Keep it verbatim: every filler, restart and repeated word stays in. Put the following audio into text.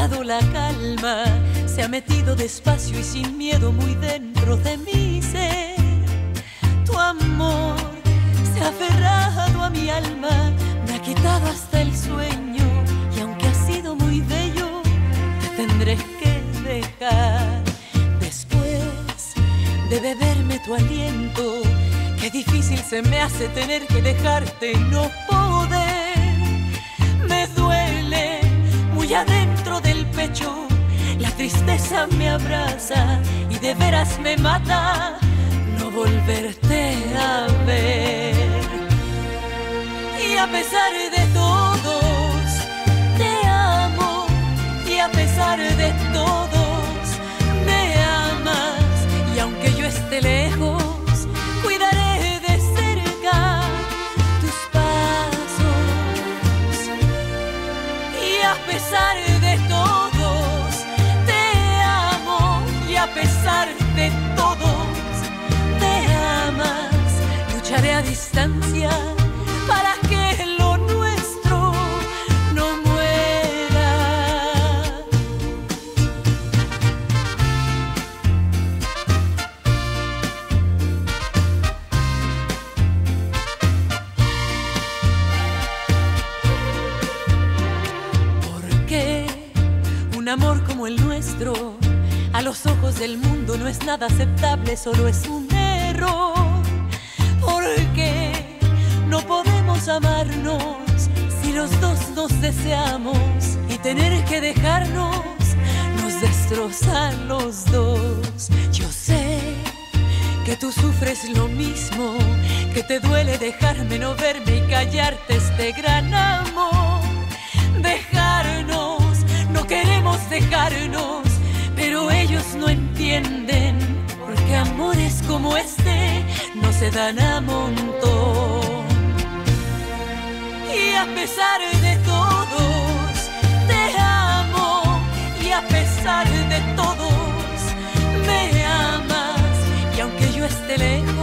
logrado la calma, se ha metido despacio y sin miedo muy dentro de mi ser. Tu amor se ha aferrado a mi alma, me ha quitado hasta el sueño, y aunque ha sido muy bello, te tendré que dejar. Después de beberme tu aliento, qué difícil se me hace tener que dejarte y no poder. Me duele muy adentro del pecho, la tristeza me abraza y de veras me mata no volverte a ver. Y a pesar de todos te amo, y a pesar de todos me amas, y aunque yo esté lejos cuidaré de cerca tus pasos. Y a pesar de todos te amo, y a pesar de todos me amas, lucharé a distancia para que lo nuestro no muera. Porque un amor como el nuestro a los ojos del mundo no es nada aceptable, solo es un error. Porque no podemos amarnos si los dos nos deseamos, y tener que dejarnos nos destroza a los dos. Yo sé que tú sufres lo mismo, que te duele dejarme no verme y callarte este gran amor. Dejarnos, no queremos dejarnos, pero ellos no entienden, porque amores como este no se dan a montón. Y a pesar de todos te amo, y a pesar de todos me amas, y aunque yo esté lejos